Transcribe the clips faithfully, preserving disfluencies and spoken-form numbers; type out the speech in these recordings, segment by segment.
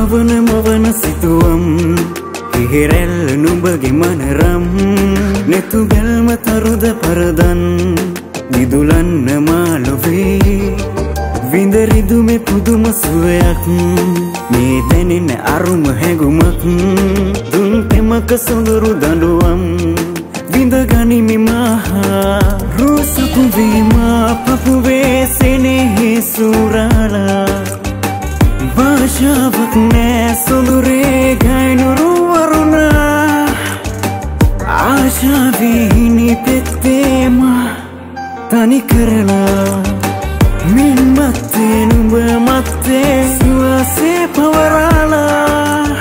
මවන මවන සිතුවම් කිහිරැල්ල නුඹගේ මනරම් නැතු බැල්ම තරුද පරදන් විදුලන්න මාලොවේ විඳ රිදුමේ පුදුම සුවයක් මේ දැනෙන අරුම හැඟුමක් දුන් පෙමක සොඳුරු දඬුවම් විඳ ගනිමි මහා රූසපු වීමා පපුවේ සෙනෙහි සුරාලා භාෂාවක් නෑ සොඳුරේ ගයිනුරු වරුණා ආශාවෙහිනි පෙත්තේම තනි කරලා මින් මත්තේ නුඹ මත්තේ සුවසේ පවරාලා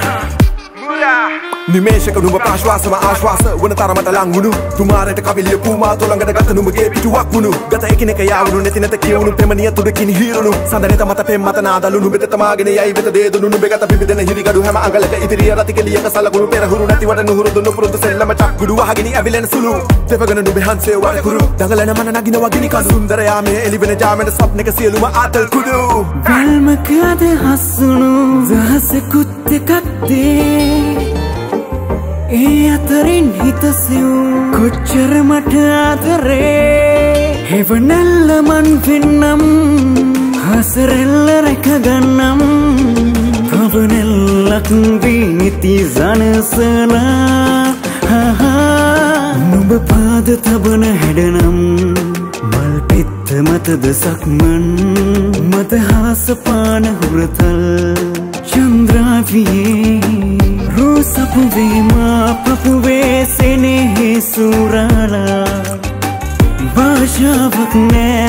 නිමේෂක නුඹ ප්‍රාශ්වාසම ආශ්වාස වන තරමට ලංවුණු තුමාරට කවිලිය පූමා තොළඟට ගත නුඹගේ පිටුවක් වුණු ගත එකිනෙක යාවුණු නැති නැත කියවුණු පෙමනිය තුඩකින් හීරුණු සඳනෙත මත පෙම් මත නාදලු නුඹෙත තමාගෙන යයි වෙත දේදුණු නුඹේ ගත පිබිදෙන හිරිගඩු හැම අඟලක ඉදිරිය රතිකලියක සලකුණු පෙරහුරු නැතිවට නුහුරු දුන්නු පුරුදු සෙල්ලම චක්කුඩු වහගෙන ඇවිලෙන සුළු දෙවගන නුඹේ හංසේ වරකුරු දඟලන මන නගින වගිනි කඳු සුන්දර යාමේ එළිවෙන ජාමෙට සප්නෙක සියලුම ආතල් කුඩු ගල්මක අදහසුණු දහසකුත් එකක්දේ ඒ අතරින් හිතසිව් කොච්චර මට ආදරේ හෙවනැල්ල මන් පෙන්නම් හසරෙල්ල රැකගන්නම් පවනෙල්ලක් වී නිති සනසලා නුඹ පාද තබන හැඩනම් මල් පෙත්ත මතද සක්මන් මදහාස පාන හුරතල් චන්ද්‍රාවියේ රූසපු වීමා පපුවේ සෙනෙහි සුරාලා භාෂාවක් නෑ